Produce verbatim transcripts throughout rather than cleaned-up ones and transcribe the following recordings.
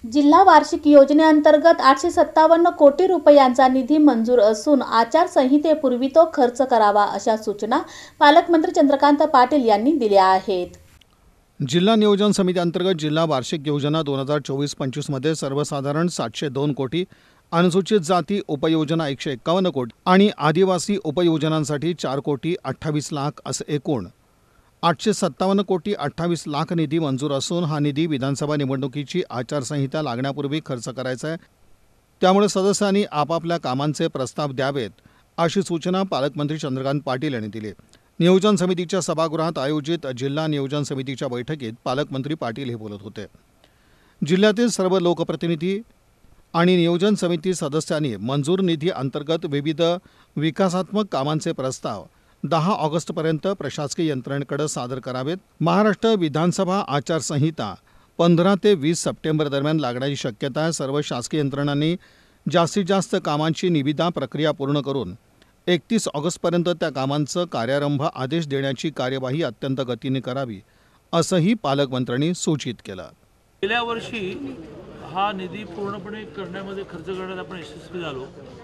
जिल्हा वार्षिक योजनेअंतर्गत आठशे सत्तावन्न कोटी रुपयांचा निधी मंजूर असून आचारसंहितेपूर्वी तो खर्च करावा अशा सूचना पालकमंत्री चंद्रकांत पाटील यांनी दिल्या आहेत। जिल्हा नियोजन समिती अंतर्गत जिल्हा वार्षिक योजना दोन हजार चोवीस पंचवीस मध्ये सर्वसाधारण सातशे दोन कोटी, अनुसूचित जाती उपयोजना एकशे एक्कावन्न कोटी आणि आदिवासी उपयोजनांसाठी चार कोटी अठ्ठावीस लाख असे एकूण आठशे सत्तावन्न कोटी अठ्ठावीस लाख निधी मंजूर असून हा निधी विधानसभा निवडणुकीची आचारसंहिता लागण्यापूर्वी खर्च करायचा आहे। त्यामुळे सदस्यांनी आपापल्या कामांचे प्रस्ताव द्यावेत अशी सूचना पालकमंत्री चंद्रकांत पाटील यांनी दिली। नियोजन समितीच्या सभागृहात आयोजित जिल्हा नियोजन समितीच्या बैठकीत पालकमंत्री पाटील हे बोलत होते। जिल्ह्यातील सर्व लोकप्रतिनिधी आणि नियोजन समिती सदस्यांनी मंजूर निधी अंतर्गत विविध विकासात्मक कामांचे प्रस्ताव दहा ऑगस्टपर्यंत प्रशासकीय यंत्रणेकडे सादर करावेत। महाराष्ट्र विधानसभा आचारसंहिता पंधरा ते वीस सप्टेंबर दरम्यान लागण्याची शक्यता आहे। सर्व शासकीय यंत्रणांनी जास्तीत जास्त कामांची निविदा प्रक्रिया पूर्ण करून एकतीस ऑगस्टपर्यंत त्या कामांचं कार्यारंभ आदेश देण्याची कार्यवाही अत्यंत गतीने करावी असंही पालकमंत्र्यांनी सूचित केलं। गेल्या वर्षी हा निधी पूर्णपणे करण्यामध्ये खर्च करण्यात आपण यशस्वी झालो।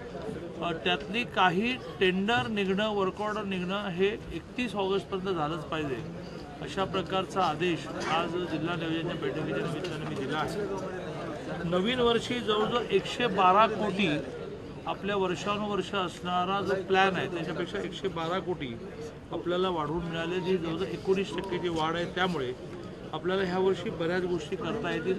त्यातली काही टेंडर निघणं, वर्क ऑर्डर निघणं हे एकतीस ऑगस्टपर्यंत झालंच पाहिजे अशा प्रकारचा आदेश आज जिल्हा नियोजनाच्या बैठकीच्या निमित्ताने मी दिला आहे। नवीन वर्षी जवळजवळ एकशे बारा कोटी आपल्या वर्षानुवर्ष असणारा जो प्लॅन आहे त्याच्यापेक्षा एकशे बारा कोटी आपल्याला वाढवून मिळाले, जी जवळजवळ एकोणीस टक्केची वाढ आहे। त्यामुळे आपल्याला ह्या वर्षी बऱ्याच गोष्टी करता येतील।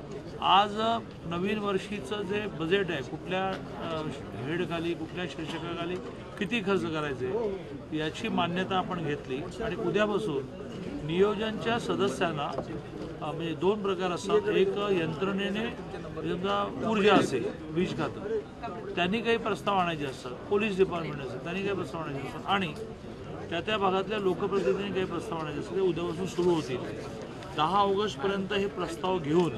आज नवीन वर्षीचं जे बजेट आहे, कुठल्या हेडखाली कुठल्या शीर्षकाखाली किती खर्च करायचे याची मान्यता आपण घेतली आणि उद्यापासून नियोजनच्या सदस्यांना म्हणजे दोन प्रकार असतात। एक यंत्रणेने समजा ऊर्जा असेल, वीज खातं त्यांनी काही प्रस्ताव आणायचे असतात, पोलीस डिपार्टमेंट असेल त्यांनी काही प्रस्ताव आणायचे असतात आणि त्या त्या भागातल्या लोकप्रतिनिधींनी काही प्रस्ताव आणायचे असतात। ते उद्यापासून सुरू होतील। दहा ऑगस्टपर्यंत हे प्रस्ताव घेऊन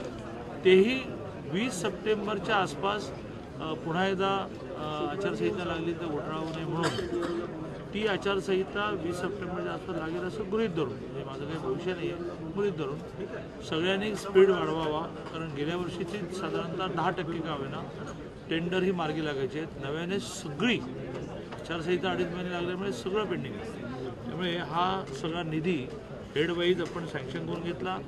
तेही वीस सप्टेंबरच्या आसपास पुन्हा एकदा आचारसंहिता लागली तर घोटाळा होऊ नये म्हणून ती आचारसंहिता वीस सप्टेंबरच्या आसपास लागेल असं गृहीत धरून, म्हणजे माझं काही भविष्य नाही आहे, गृहीत धरून सगळ्यांनी स्पीड वाढवावा। कारण गेल्या वर्षीची साधारणतः दहा टक्के का होईना टेंडर ही मार्गी लागायचे आहेत। नव्याने सगळी आचारसंहिता अडीच महिने लागल्यामुळे सगळं पेंडिंग आहे। त्यामुळे हा सगळा निधी हेडवाईज आपण सँक्शन करून घेतला।